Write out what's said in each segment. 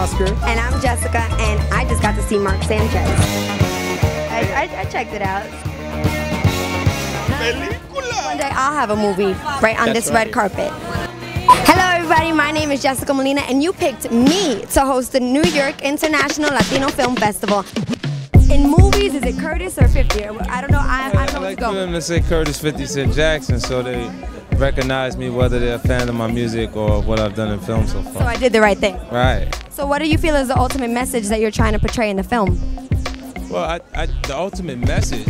Oscar. And I'm Jessica, and I just got to see Mark Sanchez. I checked it out. One day I'll have a movie right on this red carpet. Hello everybody, my name is Jessica Molina, and you picked me to host the New York International Latino Film Festival. In movies, is it Curtis or 50? I don't know, I don't know where to go. I like for them to say Curtis 50 Cent Jackson, so they recognize me whether they're a fan of my music or what I've done in film so far. So I did the right thing. Right. So what do you feel is the ultimate message that you're trying to portray in the film? Well, the ultimate message.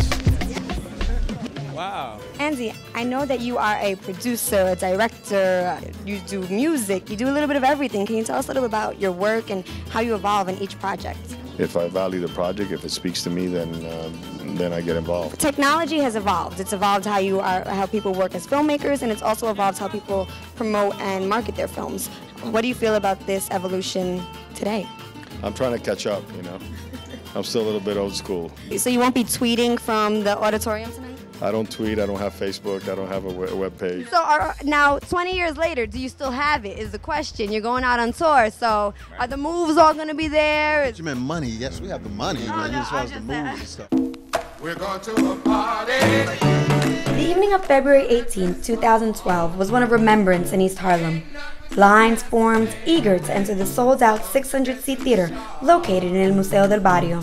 Wow. Andy, I know that you are a producer, a director, you do music, you do a little bit of everything. Can you tell us a little bit about your work and how you evolve in each project? If I value the project, if it speaks to me, then I get involved. Technology has evolved. It's evolved how people work as filmmakers, and it's also evolved how people promote and market their films. What do you feel about this evolution today? I'm trying to catch up, you know. I'm still a little bit old school. So you won't be tweeting from the auditorium tonight? I don't tweet, I don't have Facebook, I don't have a web page. So now, 20 years later, do you still have it, is the question. You're going out on tour, so are the moves all going to be there? You meant money. Yes, we have the money, man, as far as the moves and stuff. We're going to a party. The evening of February 18, 2012 was one of remembrance in East Harlem. Lines formed, eager to enter the sold-out 600-seat theater located in El Museo del Barrio.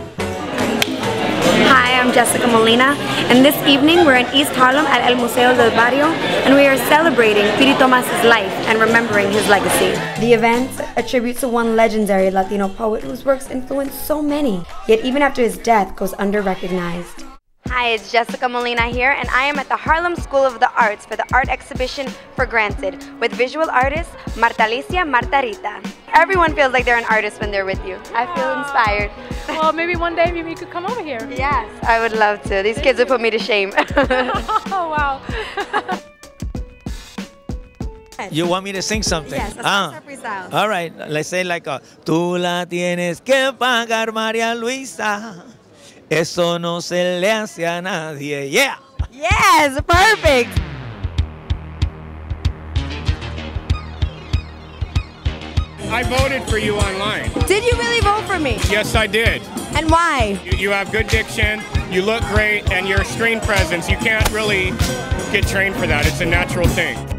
Hi, I'm Jessica Molina, and this evening we're in East Harlem at El Museo del Barrio, and we are celebrating Piri Tomas's life and remembering his legacy. The event, a tribute to one legendary Latino poet whose works influenced so many, yet even after his death goes under-recognized. Hi, it's Jessica Molina here, and I am at the Harlem School of the Arts for the art exhibition For Granted with visual artist Marta Alicia Martarita. Everyone feels like they're an artist when they're with you. I feel inspired. Well, maybe one day you could come over here. Yes, I would love to. These kids would put me to shame. Oh, wow. You want me to sing something? Yes, a salsa freestyle. All right, let's say like a Tú la tienes que pagar, María Luisa. Eso no se le hace a nadie. Yeah! Yes, perfect. I voted for you online. Did you really vote for me? Yes, I did. And why? You have good diction, you look great, and your screen presence, you can't really get trained for that. It's a natural thing.